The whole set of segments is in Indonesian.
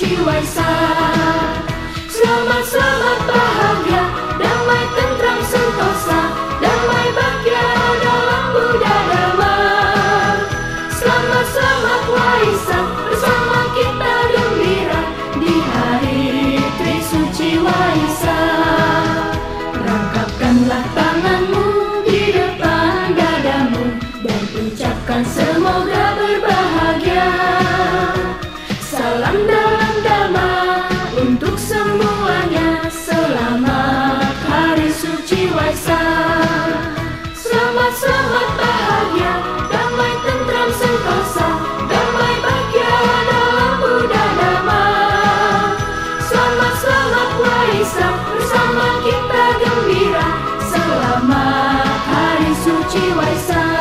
suci Waisak. Selamat, selamat, bahagia, damai, tentram, sentosa, damai, bahagia dalam Buddha Dhamma. Selamat, selamat Waisak, bersama kita gembira di hari Trisuci Waisak. Rangkapkanlah tanganmu di depan dadamu dan ucapkan semoga berbahagia. Salam dalam Dhamma untuk semuanya, selamat Hari Suci Waisak. Selamat, selamat, bahagia, damai, tentram, sentosa, damai, bahagia dalam Buddha Dhamma. Selamat, selamat Waisak, bersama kita gembira, selamat Hari Suci Waisak.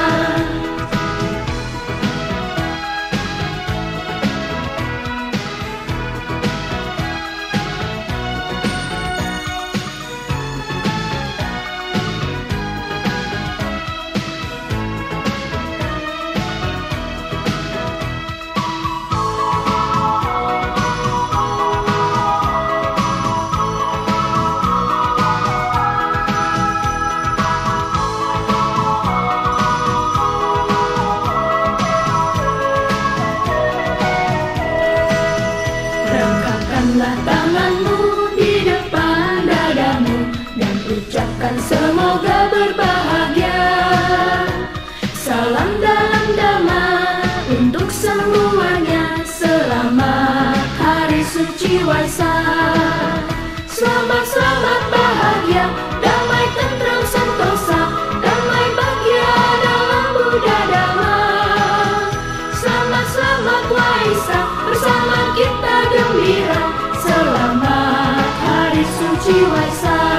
Rangkapkanlah tanganmu di depan dadamu dan ucapkan semoga berbahagia. Salam dalam Dhamma untuk semuanya, selamat Hari Suci Waisak. Selamat, selamat, bahagia, damai, tentram, sentosa, damai, bahagia dalam Buddha Dhamma. Selamat, selamat Waisak, bersama kita gembira, selamat Hari Suci Waisak.